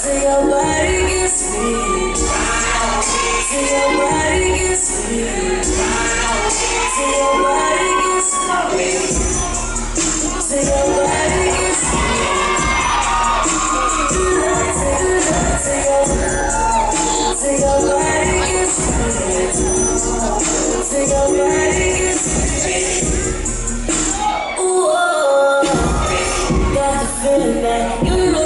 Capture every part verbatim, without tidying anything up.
Till your body gets me. Till your body gets me. Till your body gets me. Till your body gets me. Till your till your body gets me. Till your body gets me. Ooh, oh, got the feeling that you know.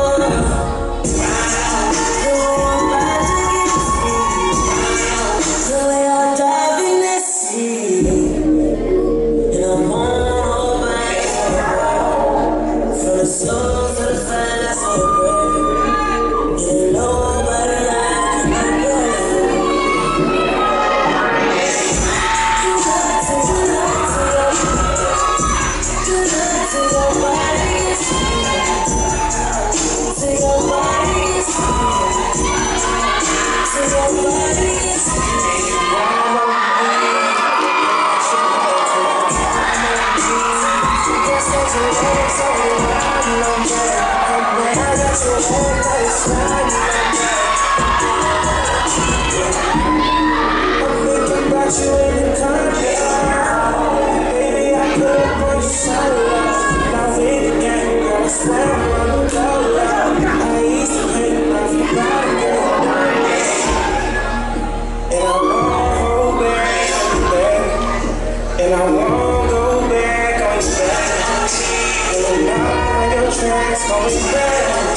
And I won't go back on your back. And now your tracks going back.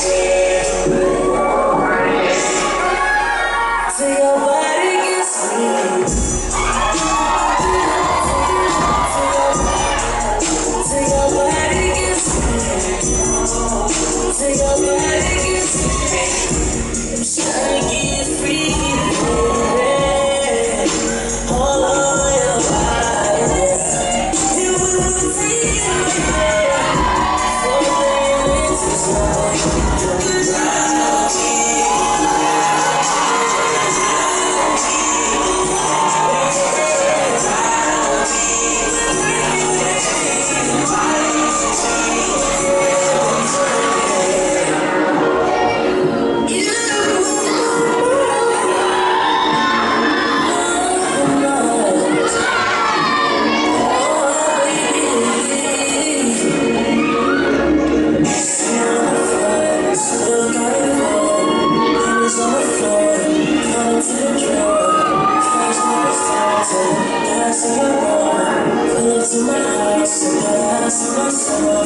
Till your body gets me. Till your body gets me. Till your body gets me. I'm trying to get free. All over your body. You will take it away. For minutes is long. To my house, and I ask myself.